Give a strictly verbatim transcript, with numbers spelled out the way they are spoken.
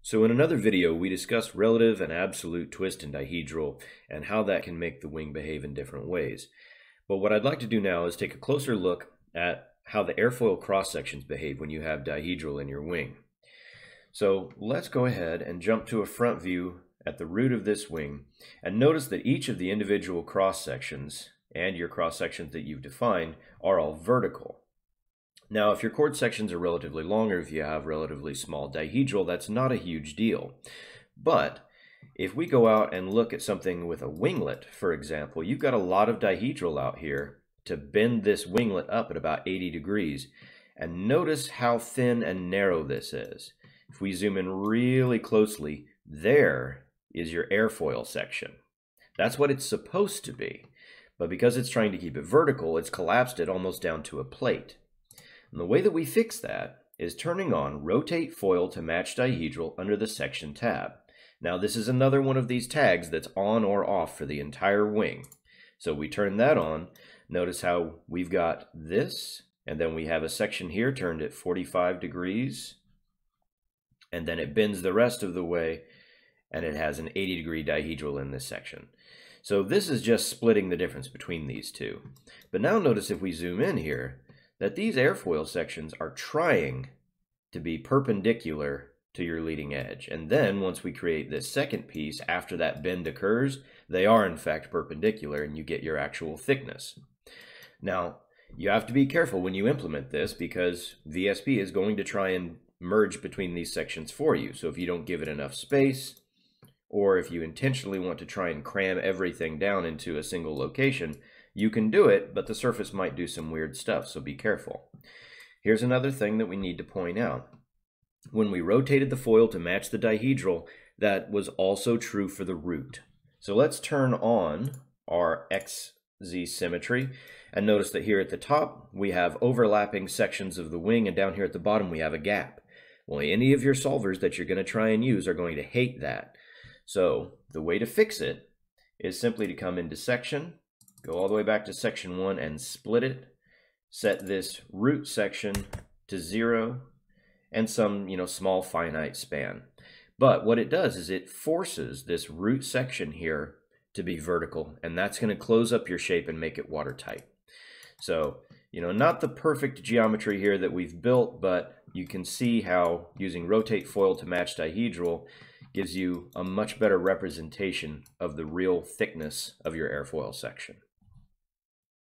So in another video, we discussed relative and absolute twist in dihedral and how that can make the wing behave in different ways. But what I'd like to do now is take a closer look at how the airfoil cross-sections behave when you have dihedral in your wing. So let's go ahead and jump to a front view at the root of this wing and notice that each of the individual cross-sections and your cross-sections that you've defined are all vertical. Now, if your chord sections are relatively long, or if you have relatively small dihedral, that's not a huge deal. But if we go out and look at something with a winglet, for example, you've got a lot of dihedral out here to bend this winglet up at about eighty degrees. And notice how thin and narrow this is. If we zoom in really closely, there is your airfoil section. That's what it's supposed to be. But because it's trying to keep it vertical, it's collapsed it almost down to a plate. And the way that we fix that is turning on Rotate Foil to Match Dihedral under the Section tab. Now this is another one of these tags that's on or off for the entire wing. So we turn that on. Notice how we've got this, and then we have a section here turned at forty-five degrees, and then it bends the rest of the way, and it has an eighty degree dihedral in this section. So this is just splitting the difference between these two. But now notice if we zoom in here, that these airfoil sections are trying to be perpendicular to your leading edge. And then once we create this second piece, after that bend occurs, they are in fact perpendicular and you get your actual thickness. Now, you have to be careful when you implement this because V S P is going to try and merge between these sections for you. So if you don't give it enough space, or if you intentionally want to try and cram everything down into a single location, you can do it, but the surface might do some weird stuff, so be careful. Here's another thing that we need to point out. When we rotated the foil to match the dihedral, that was also true for the root. So let's turn on our X Z symmetry, and notice that here at the top, we have overlapping sections of the wing, and down here at the bottom, we have a gap. Well, any of your solvers that you're going to try and use are going to hate that. So the way to fix it is simply to come into Section, go all the way back to section one and split it, set this root section to zero, and some, you know, small finite span. But what it does is it forces this root section here to be vertical, and that's going to close up your shape and make it watertight. So, you know, not the perfect geometry here that we've built, but you can see how using Rotate Foil to Match Dihedral gives you a much better representation of the real thickness of your airfoil section.